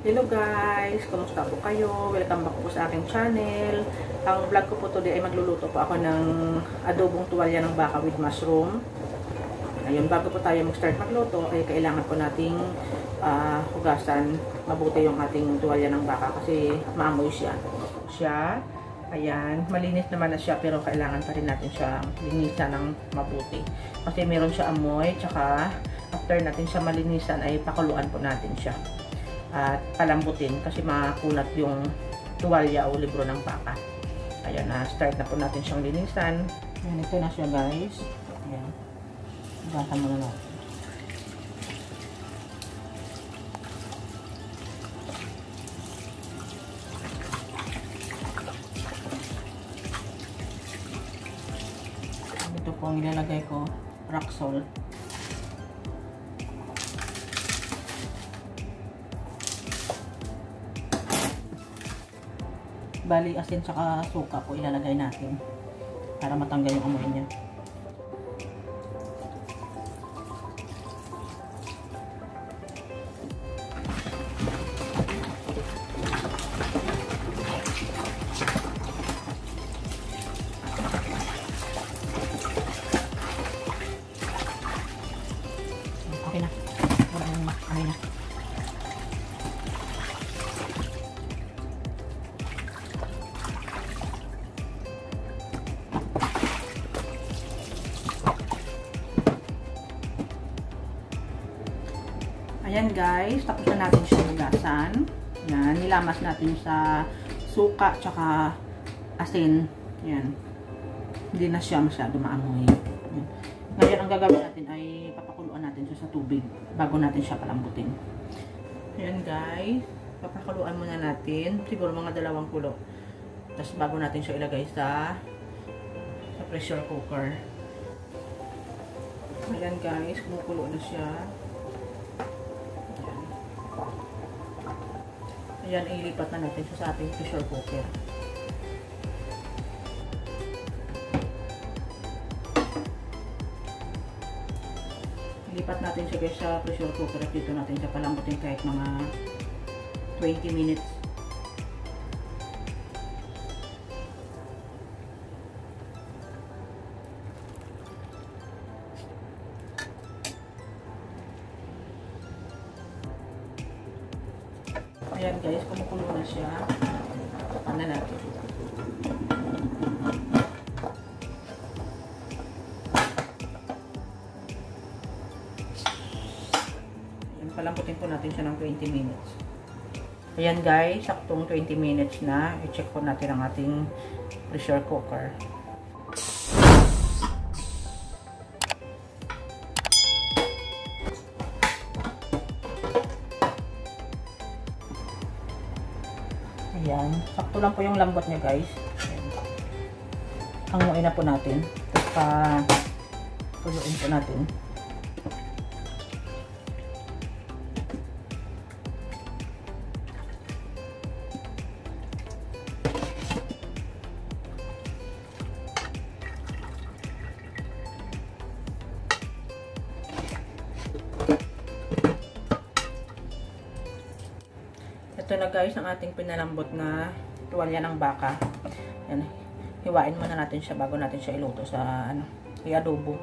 Hello guys! Kumusta po kayo? Welcome back po sa aking channel. Ang vlog ko po today ay magluluto po ako ng adobong tuwalya ng baka with mushroom. Ayun, bago po tayo mag-start magluto, ay kailangan po nating hugasan mabuti yung ating tuwalya ng baka kasi maamoy siya. Ayan, malinis naman na siya pero kailangan pa rin natin siya linisan ng mabuti. Kasi meron siya amoy, tsaka after natin siya malinisan ay pakuluan po natin siya. At palambutin kasi makunat yung tuwalya o libro ng baka. Ayan na, start na po natin siyang linisan. Ayan, ito na siya guys. Ayan. Hugasan muna natin. Ito po ang ilalagay ko, rock salt. Bali, asin tsaka suka po ilalagay natin para matanggal yung amoy niya. Okay na. Okay na. Ayan guys, tapos na natin siya hugasan. Yan, nilamas natin sa suka tsaka asin. Yan. Hindi na siya masyado maamoy. Yan. Ngayon, ang gagawin natin ay papakuluan natin siya sa tubig bago natin siya palambutin. Ayan guys, papakuluan muna natin. Siguro mga 2 kulo. Tapos bago natin siya ilagay sa pressure cooker. Ayan guys, kumukulo na siya. Ayan, ilipat na natin siya sa ating pressure cooker. Ilipat natin siya guys sa pressure cooker at dito natin siya palambutin kahit mga 20 minutes. Ayan guys, kumukulo na siya. Tapan na natin. Ayan, palamputin po natin siya ng 20 minutes. Ayan guys, saktong 20 minutes na. I-check po natin ang ating pressure cooker. Ayan. Sakto lang po yung lambot niya guys. Hanguin na po natin. Tapos tuluin po natin. Ito na guys ang ating pinalambot na tuwalya ng baka. Yan. Hiwain muna natin siya bago natin siya iluto sa i-adobo.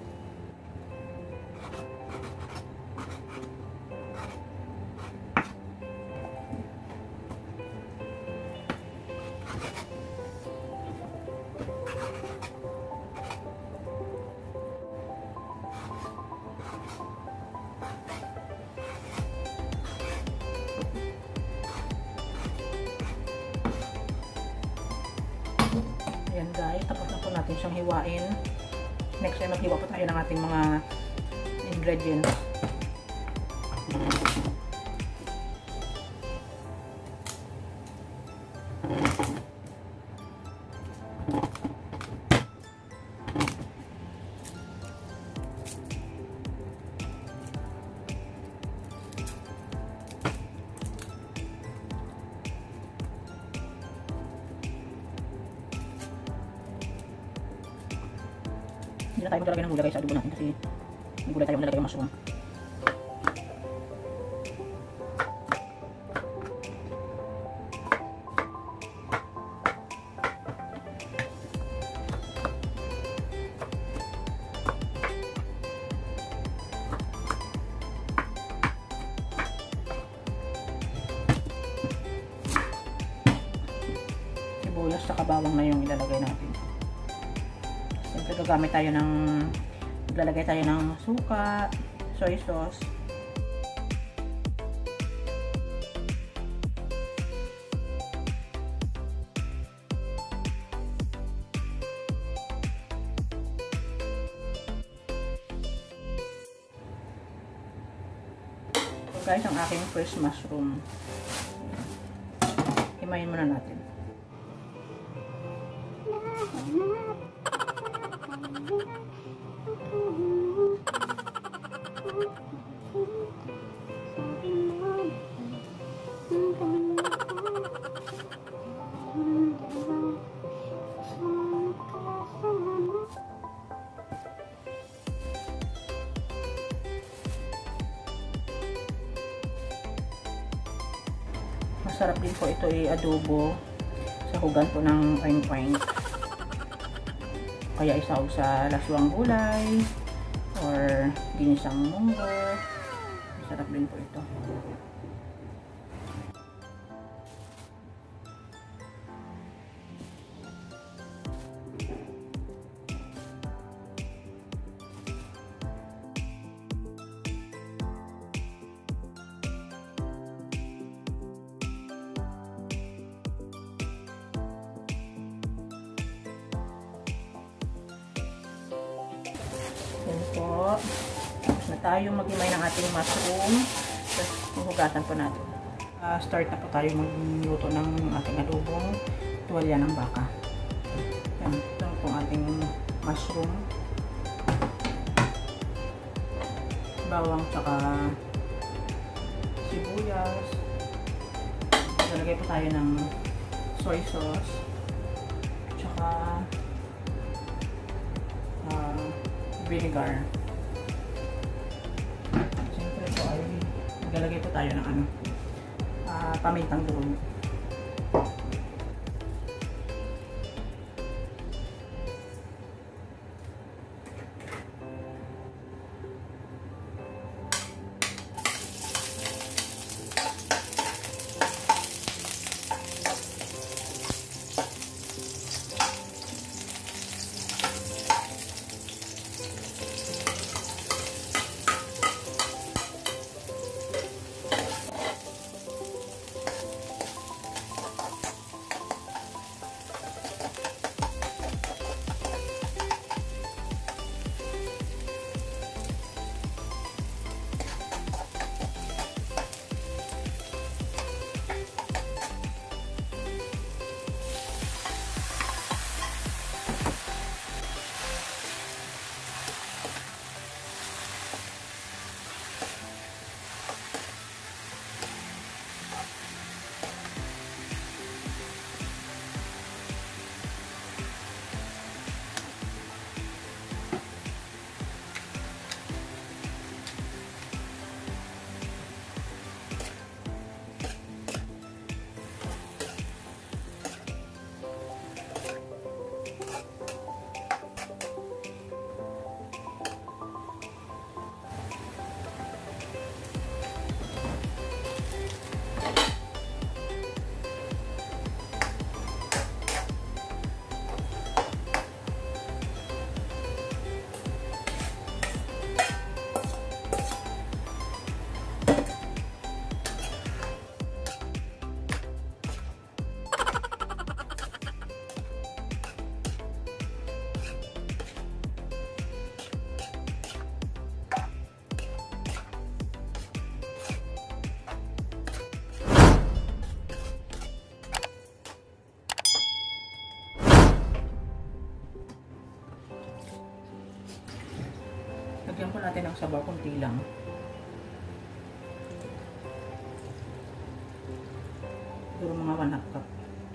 Ayan guys, tapos na po natin siyang hiwain. Next time maghiwa po tayo ng ating mga ingredients. Hindi na tayo maglalagay ng gulay sa adobo natin kasi may gulay tayo maglalagay ng mushroom. sibuyas at bawang na yung ilalagay natin. Siyempre maglalagay tayo ng suka, soy sauce, guys, ang aking fresh mushroom. Himayin muna natin. Masarap din po ito i-adobo sa hugan po ng oing-oing. Kaya isaw sa laswang gulay or ginisang munggo. Masarap din po ito. Yan po. Tapos na tayo maghimay ng ating mushroom. Tapos huhugasan po natin. Start na po tayo magluto ng ating adobong tuwalya ng baka. Yan. Ito po ang ating mushroom. Bawang tsaka sibuyas. Lalagay po tayo ng soy sauce. Tsaka vinegar. Siyempre po ay maglalagay po tayo ng pamintang durog. Lagyan po natin ang sabaw, kunti lang. Siguro mga 1/2 cup.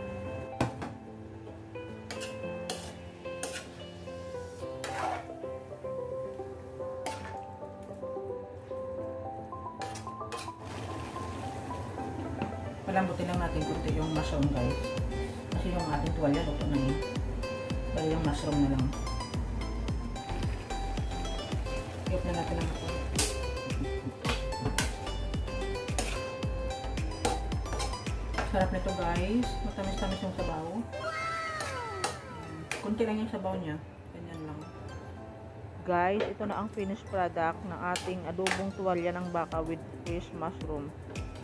Palambutin lang natin kunti yung mushroom, guys. Kasi yung ating tuwalya luto na yun. Kaya yung mushroom na lang. Higop na natin ang ito. Sarap nito, guys. Matamis-tamis yung sabaw. Kunti lang yung sabaw niya. Ganyan lang. Guys, ito na ang finished product ng ating adobong tuwalya ng baka with fish mushroom.